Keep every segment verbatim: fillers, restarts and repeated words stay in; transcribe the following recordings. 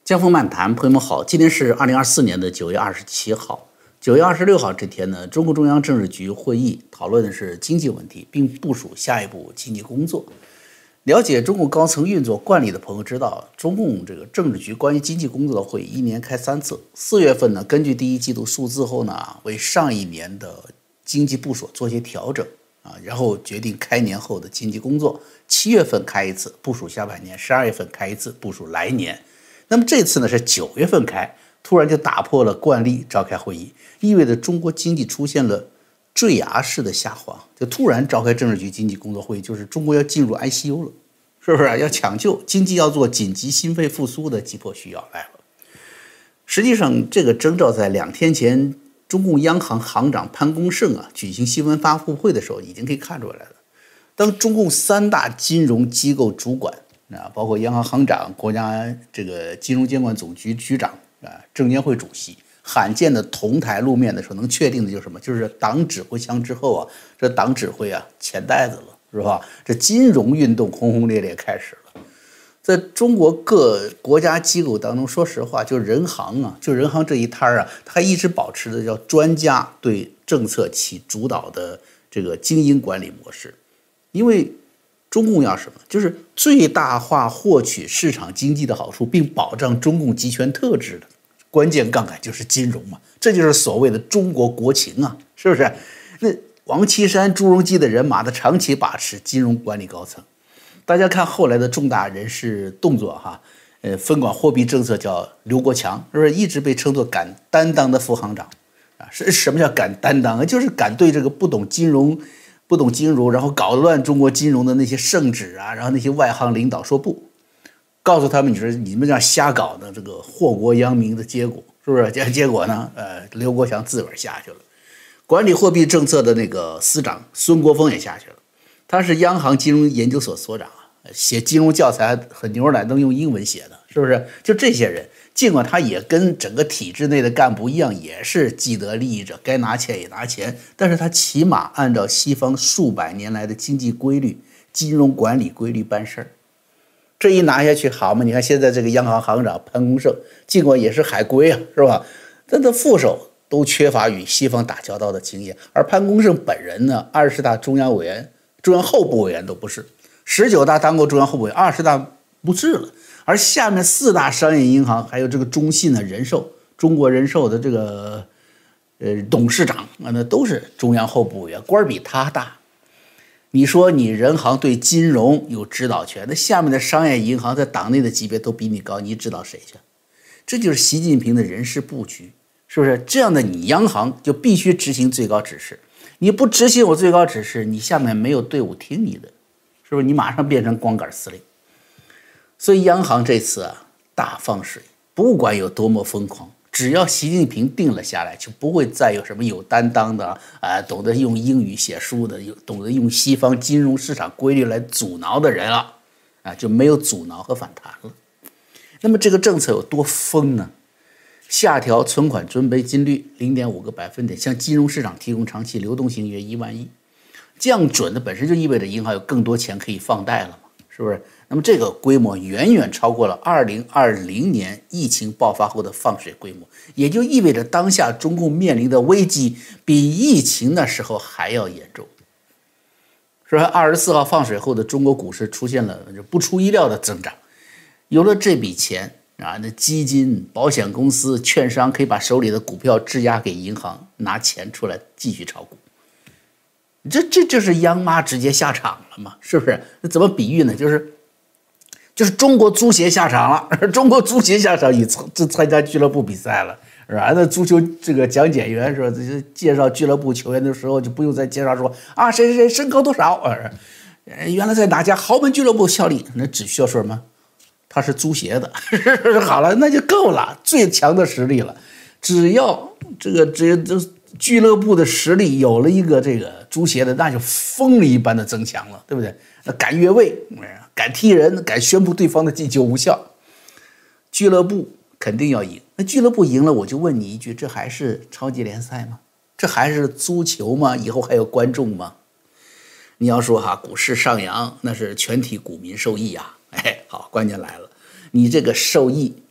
江峰漫谈，朋友们好，今天是二零二四年的九月二十七号。九月二十六号这天呢，中共中央政治局会议讨论的是经济问题，并部署下一步经济工作。了解中共高层运作惯例的朋友知道，中共这个政治局关于经济工作的会议一年开三次。四月份呢，根据第一季度数字后呢，为上一年的经济部署做些调整啊，然后决定开年后的经济工作。七月份开一次，部署下半年；十二月份开一次，部署来年。那么这次呢是九月份开，突然就打破了惯例召开会议，意味着中国经济出现了坠崖式的下滑，就突然召开政治局经济工作会议，就是中国要进入 I C U 了，是不是？要抢救经济，要做紧急心肺复苏的急迫需要来了。实际上，这个征兆在两天前，中共央行行长潘功胜啊举行新闻发布会的时候，已经可以看出来了。当中共三大金融机构主管啊，包括央行行长、国家这个金融监管总局局长啊、证监会主席，罕见的同台露面的时候，能确定的就是什么？就是党指挥枪之后啊，这党指挥啊钱袋子了，是吧？这金融运动轰轰烈烈开始了。在中国各国家机构当中，说实话，就人行啊，就人行这一摊啊，它一直保持的叫专家对政策起主导的这个精英管理模式，因为中共要什么？就是最大化获取市场经济的好处，并保障中共集权特质的关键杠杆就是金融嘛，这就是所谓的中国国情啊，是不是？那王岐山、朱镕基的人马，他长期把持金融管理高层。大家看后来的重大人事动作哈，呃，分管货币政策叫刘国强，是不是一直被称作敢担当的副行长啊？是什么叫敢担当啊？就是敢对这个不懂金融。不懂金融，然后搞乱中国金融的那些圣旨啊，然后那些外行领导说不，告诉他们你说你们这样瞎搞的，这个祸国殃民的结果，是不是？结结果呢，呃，刘国强自个儿下去了，管理货币政策的那个司长孙国峰也下去了，他是央行金融研究所所长啊，写金融教材很牛奶，能用英文写的，是不是？就这些人。尽管他也跟整个体制内的干部一样，也是既得利益者，该拿钱也拿钱，但是他起码按照西方数百年来的经济规律、金融管理规律办事儿。这一拿下去，好嘛？你看现在这个央行行长潘功胜，尽管也是海归啊，是吧？但他副手都缺乏与西方打交道的经验，而潘功胜本人呢，二十大中央委员、中央候补委员都不是，十九大当过中央候补委员，二十大不是了。而下面四大商业银行还有这个中信的人寿、中国人寿的这个呃董事长啊，那都是中央候补委员，官比他大。你说你人行对金融有指导权，那下面的商业银行在党内的级别都比你高，你指导谁去？这就是习近平的人事布局，是不是？这样的你央行就必须执行最高指示，你不执行我最高指示，你下面没有队伍听你的，是不是？你马上变成光杆司令。所以央行这次啊大放水，不管有多么疯狂，只要习近平定了下来，就不会再有什么有担当的啊，懂得用英语写书的，有懂得用西方金融市场规律来阻挠的人了，啊，就没有阻挠和反弹了。那么这个政策有多疯呢？下调存款准备金率 零点五个百分点，向金融市场提供长期流动性约一万亿，降准的本身就意味着银行有更多钱可以放贷了嘛，是不是？那么这个规模远远超过了二零二零年疫情爆发后的放水规模，也就意味着当下中共面临的危机比疫情那时候还要严重。是吧？二十四号放水后的中国股市出现了不出意料的增长，有了这笔钱啊，那基金、保险公司、券商可以把手里的股票质押给银行，拿钱出来继续炒股。这这就是央妈直接下场了嘛？是不是？那怎么比喻呢？就是。就是中国足协下场了，中国足协下场也参参加俱乐部比赛了，是吧？那足球这个讲解员是吧？介绍俱乐部球员的时候就不用再介绍说啊谁谁谁身高多少，呃，原来在哪家豪门俱乐部效力，那只需要说什么，他是足协的，好了，那就够了，最强的实力了。只要这个这这俱乐部的实力有了一个这个足协的，那就风力一般的增强了，对不对？那敢越位。敢踢人，敢宣布对方的进球无效，俱乐部肯定要赢。那俱乐部赢了，我就问你一句：这还是超级联赛吗？这还是足球吗？以后还有观众吗？你要说哈，股市上扬，那是全体股民受益啊。哎，好，关键来了，你这个受益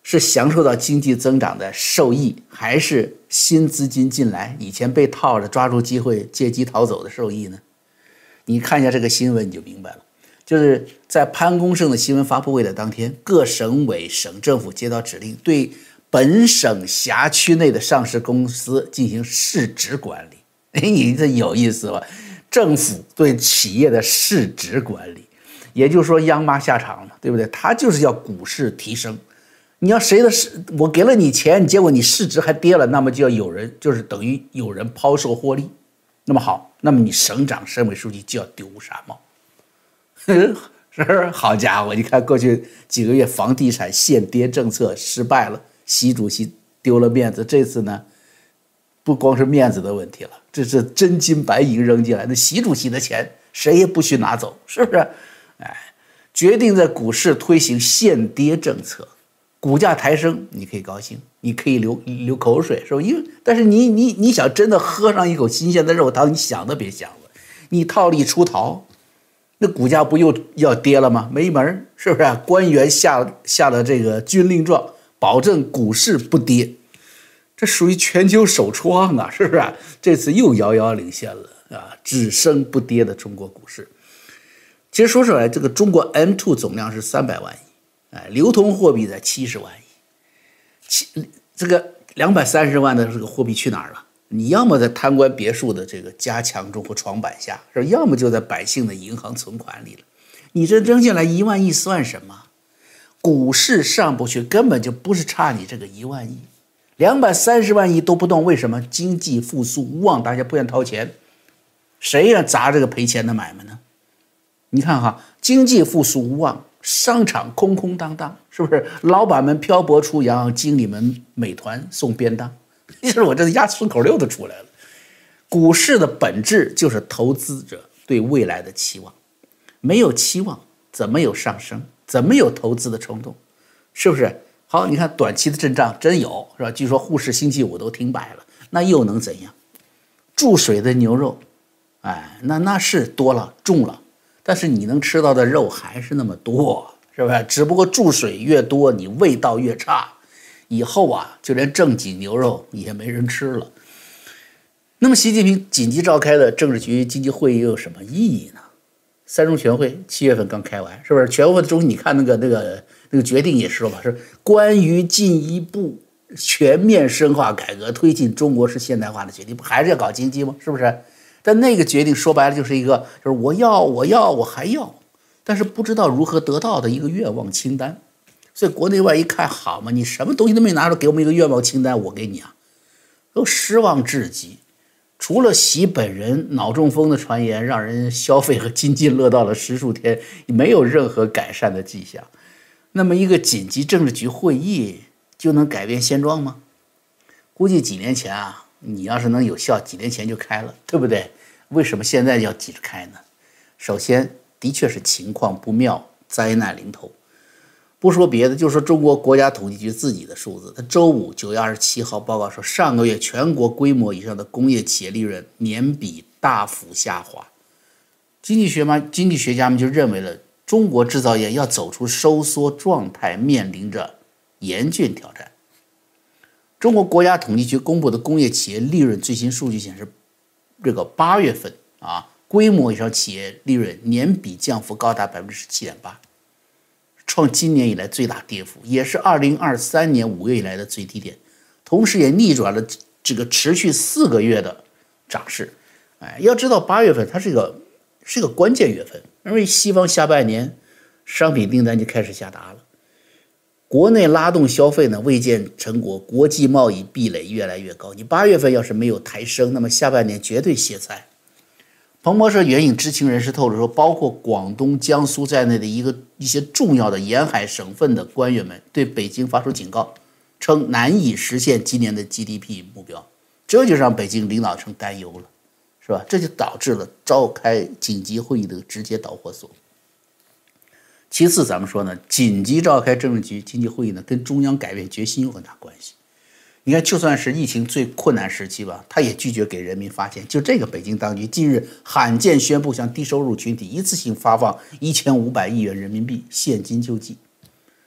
是享受到经济增长的受益，还是新资金进来，以前被套着抓住机会借机逃走的受益呢？你看一下这个新闻你就明白了。就是在潘功胜的新闻发布会的当天，各省委省政府接到指令，对本省辖区内的上市公司进行市值管理。哎，你这有意思吧？政府对企业的市值管理，也就是说央妈下场了，对不对？他就是要股市提升。你要谁的市，我给了你钱，结果你市值还跌了，那么就要有人，就是等于有人抛售获利。那么好，那么你省长、省委书记就要丢乌纱帽。是，好家伙，你看过去几个月房地产限跌政策失败了，习主席丢了面子，这次呢不光是面子的问题了，这是真金白银扔进来，那习主席的钱谁也不许拿走，是不是？哎，决定在股市推行限跌政策，股价抬升，你可以高兴，你可以流流口水，是吧？因为但是你你你想真的喝上一口新鲜的肉汤，你想都别想了，你套利出逃，那股价不又要跌了吗？没门，是不是啊？官员下下了这个军令状，保证股市不跌，这属于全球首创啊，是不是啊？这次又遥遥领先了啊，只升不跌的中国股市。其实说出来，这个中国 M 二 总量是三百万亿，哎，流通货币在七十万亿，七这个两百三十万的这个货币去哪儿了？你要么在贪官别墅的这个加强中或床板下，是要么就在百姓的银行存款里了。你这扔进来一万亿算什么？股市上不去，根本就不是差你这个一万亿，两百三十万亿都不动，为什么？经济复苏无望，大家不愿掏钱，谁要砸这个赔钱的买卖呢？你看哈，经济复苏无望，商场空空荡荡，是不是？老板们漂泊出洋，经理们美团送便当。就是我这压顺口溜都出来了。股市的本质就是投资者对未来的期望，没有期望怎么有上升，怎么有投资的冲动，是不是？好，你看短期的阵仗真有，是吧？据说沪市星期五都停摆了，那又能怎样？注水的牛肉，哎，那那是多了重了，但是你能吃到的肉还是那么多，是吧？只不过注水越多，你味道越差。以后啊，就连正经牛肉也没人吃了。那么习近平紧急召开的政治局经济会议又有什么意义呢？三中全会七月份刚开完，是不是？全会中你看那个那个那个决定也是了吧？是关于进一步全面深化改革，推进中国式现代化的决定，不还是要搞经济吗？是不是？但那个决定说白了就是一个，就是我要我要我还要，但是不知道如何得到的一个愿望清单。所以国内外一看，好嘛，你什么东西都没拿出，给我们一个愿望清单，我给你啊，都失望至极。除了习本人脑中风的传言让人消费和津津乐道了十数天，没有任何改善的迹象。那么一个紧急政治局会议就能改变现状吗？估计几年前啊，你要是能有效，几年前就开了，对不对？为什么现在要急着开呢？首先，的确是情况不妙，灾难临头。不说别的，就说中国国家统计局自己的数字，它周五九月二十七号报告说，上个月全国规模以上的工业企业利润年比大幅下滑。经济学嘛，经济学家们就认为了，中国制造业要走出收缩状态，面临着严峻挑战。中国国家统计局公布的工业企业利润最新数据显示，这个八月份啊，规模以上企业利润年比降幅高达百分之十七点八。创今年以来最大跌幅，也是二零二三年五月以来的最低点，同时也逆转了这个持续四个月的涨势。哎，要知道八月份它是个是个关键月份，因为西方下半年商品订单就开始下达了，国内拉动消费呢未见成果，国际贸易壁垒越来越高。你八月份要是没有抬升，那么下半年绝对歇菜。彭博社援引知情人士透露说，包括广东、江苏在内的一个一些重要的沿海省份的官员们对北京发出警告，称难以实现今年的 G D P 目标，这就让北京领导层担忧了，是吧？这就导致了召开紧急会议的直接导火索。其次，咱们说呢，紧急召开政治局经济会议呢，跟中央改变决心有很大关系。你看，就算是疫情最困难时期吧，他也拒绝给人民发钱。就这个北京当局近日罕见宣布向低收入群体一次性发放一千五百亿元人民币现金救济。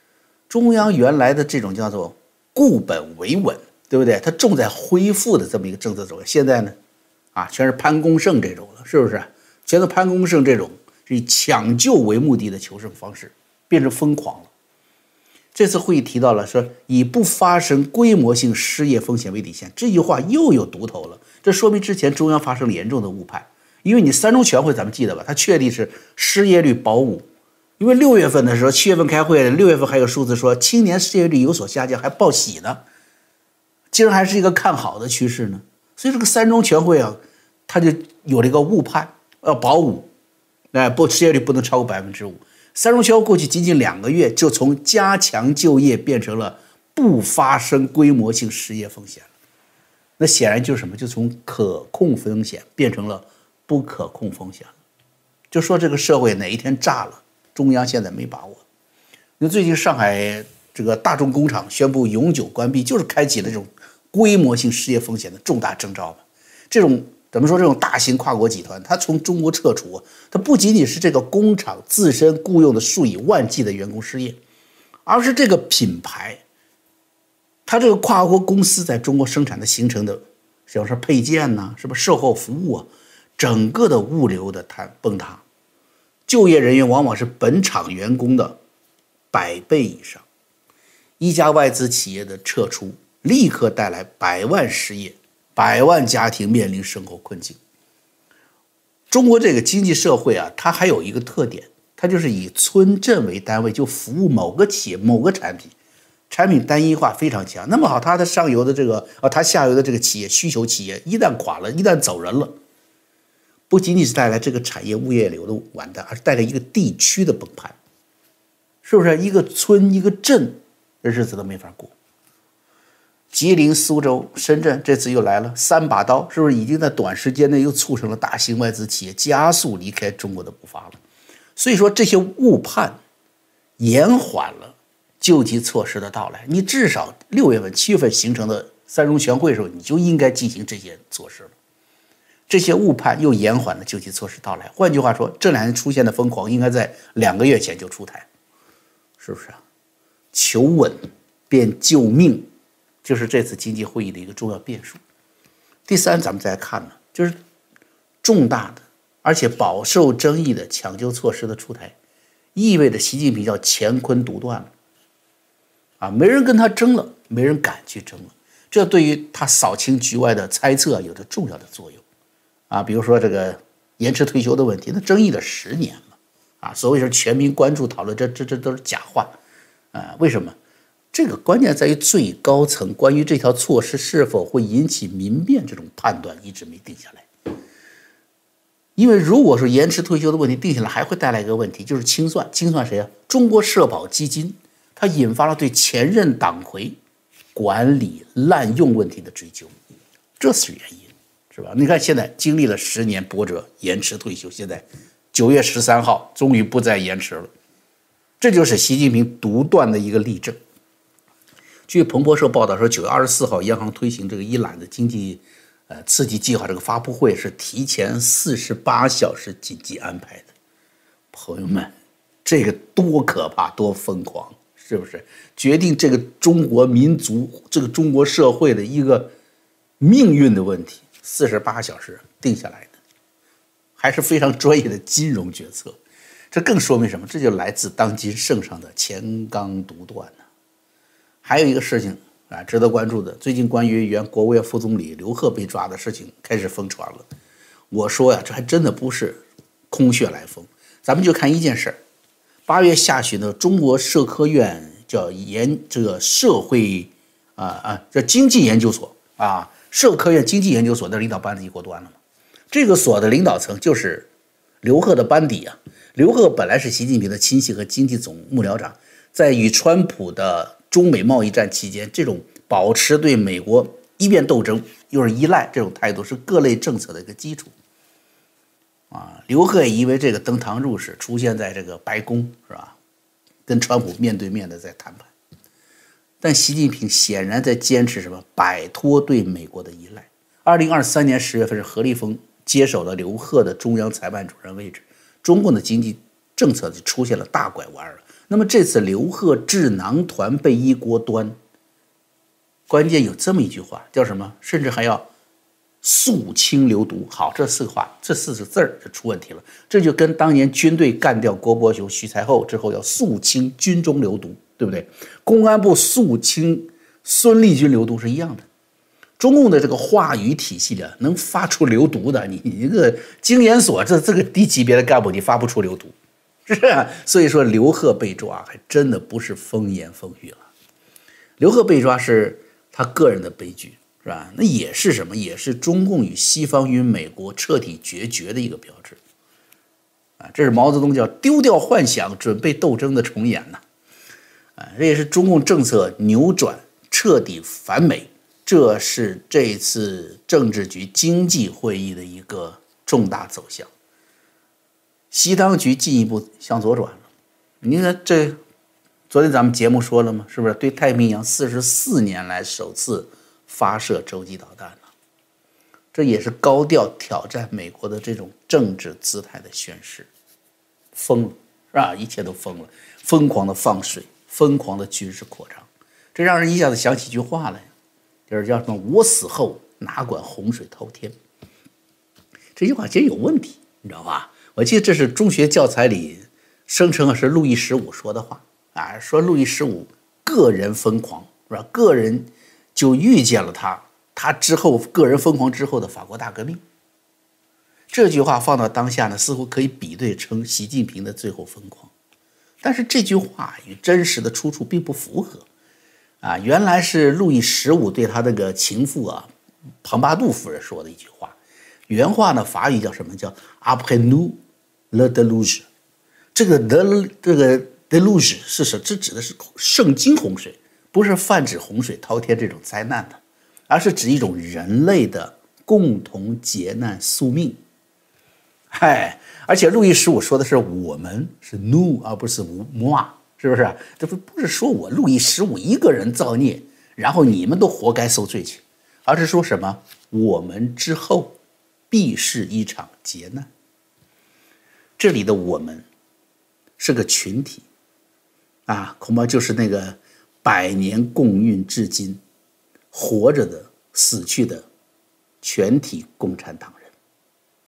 中央原来的这种叫做固本维稳，对不对？它重在恢复的这么一个政策走向，现在呢，啊，全是潘功胜这种了，是不是？全都潘功胜这种是以抢救为目的的求胜方式，变成疯狂了。这次会议提到了说，以不发生规模性失业风险为底线，这句话又有毒头了。这说明之前中央发生了严重的误判，因为你三中全会咱们记得吧？它确定是失业率保五，因为六月份的时候，七月份开会，六月份还有数字说青年失业率有所下降，还报喜呢，竟然还是一个看好的趋势呢。所以这个三中全会啊，它就有了一个误判，要保五，哎，不，失业率不能超过百分之五。三中全会过去仅仅两个月，就从加强就业变成了不发生规模性失业风险了。那显然就是什么？就从可控风险变成了不可控风险了。就说这个社会哪一天炸了，中央现在没把握。那最近上海这个大众工厂宣布永久关闭，就是开启了这种规模性失业风险的重大征兆嘛。这种怎么说？这种大型跨国集团，它从中国撤出，它不仅仅是这个工厂自身雇佣的数以万计的员工失业，而是这个品牌，它这个跨国公司在中国生产的形成的，像是配件呐、啊，是不是售后服务啊，整个的物流的塌崩塌，就业人员往往是本厂员工的百倍以上。一家外资企业的撤出，立刻带来百万失业。百万家庭面临生活困境。中国这个经济社会啊，它还有一个特点，它就是以村镇为单位，就服务某个企业、某个产品，产品单一化非常强。那么好，它的上游的这个啊，它下游的这个企业需求企业一旦垮了，一旦走人了，不仅仅是带来这个产业物业流的完蛋，而是带来一个地区的崩盘，是不是？一个村一个镇的日子都没法过。吉林、苏州、深圳这次又来了三把刀，是不是已经在短时间内又促成了大型外资企业加速离开中国的步伐了？所以说这些误判延缓了救济措施的到来。你至少六月份、七月份形成的三中全会的时候，你就应该进行这些措施了。这些误判又延缓了救济措施到来。换句话说，这两年出现的疯狂应该在两个月前就出台，是不是啊？求稳变救命。就是这次经济会议的一个重要变数。第三，咱们再来看呢，就是重大的而且饱受争议的抢救措施的出台，意味着习近平要乾坤独断了，啊，没人跟他争了，没人敢去争了。这对于他扫清局外的猜测有着重要的作用，啊，比如说这个延迟退休的问题，那争议了十年了，啊，所谓是全民关注讨论，这这这都是假话，啊，为什么？这个关键在于最高层关于这条措施是否会引起民变这种判断一直没定下来。因为如果说延迟退休的问题定下来，还会带来一个问题，就是清算。清算谁啊？中国社保基金，它引发了对前任党魁管理滥用问题的追究，这是原因，是吧？你看现在经历了十年波折，延迟退休，现在九月十三号终于不再延迟了，这就是习近平独断的一个例证。据彭博社报道说，九月二十四号，央行推行这个一揽子经济呃刺激计划，这个发布会是提前四十八小时紧急安排的。朋友们，这个多可怕，多疯狂，是不是？决定这个中国民族、这个中国社会的一个命运的问题，四十八小时定下来的，还是非常专业的金融决策。这更说明什么？这就来自当今圣上的乾纲独断呢。还有一个事情啊，值得关注的，最近关于原国务院副总理刘鹤被抓的事情开始疯传了。我说呀，这还真的不是空穴来风。咱们就看一件事，八月下旬的中国社科院叫研这个社会啊啊叫经济研究所啊，社科院经济研究所的领导班子一锅端了嘛。这个所的领导层就是刘鹤的班底啊。刘鹤本来是习近平的亲戚和经济总幕僚长，在与川普的中美贸易战期间，这种保持对美国一边斗争又是依赖这种态度，是各类政策的一个基础。啊，刘鹤也因为这个登堂入室，出现在这个白宫，是吧？跟川普面对面的在谈判。但习近平显然在坚持什么？摆脱对美国的依赖。二零二三年十月份是何立峰接手了刘鹤的中央裁判主任位置，中共的经济政策就出现了大拐弯了。 那么这次刘贺智囊团被一锅端，关键有这么一句话，叫什么？甚至还要肃清流毒。好，这四个话，这四个字儿就出问题了。这就跟当年军队干掉郭伯雄、徐才厚之后要肃清军中流毒，对不对？公安部肃清孙立军流毒是一样的。中共的这个话语体系啊，能发出流毒的，你你一个经研所这这个低级别的干部，你发不出流毒，是啊。所以说刘贺被抓，还真的不是风言风语了。刘贺被抓是他个人的悲剧，是吧？那也是什么？也是中共与西方与美国彻底决绝的一个标志啊！这是毛泽东叫丢掉幻想，准备斗争的重演呐！啊，这也是中共政策扭转，彻底反美。这是这次政治局经济会议的一个重大走向。西当局进一步向左转了。你看这，昨天咱们节目说了吗？是不是对太平洋四十四年来首次发射洲际导弹了？这也是高调挑战美国的这种政治姿态的宣示。疯了，是吧？一切都疯了，疯狂的放水，疯狂的军事扩张，这让人一下子想起一句话来。就是叫什么？我死后哪管洪水滔天。这句话其实有问题，你知道吧？我记得这是中学教材里声称是路易十五说的话啊，说路易十五个人疯狂，是吧？个人就预见了他，他之后个人疯狂之后的法国大革命。这句话放到当下呢，似乎可以比对成习近平的最后疯狂，但是这句话与真实的出处并不符合。啊，原来是路易十五对他那个情妇啊，庞巴杜夫人说的一句话。原话呢，法语叫什么？叫 Après nous le déluge。这个 the 这个 déluge 是什么？这指的是圣经洪水，不是泛指洪水滔天这种灾难的，而是指一种人类的共同劫难宿命。嗨，而且路易十五说的是我们，是 nous 而不是 moi。是不是？这不不是说我路易十五一个人造孽，然后你们都活该受罪去，而是说什么？我们之后必是一场劫难。这里的我们是个群体啊，恐怕就是那个百年共运至今活着的、死去的全体共产党人。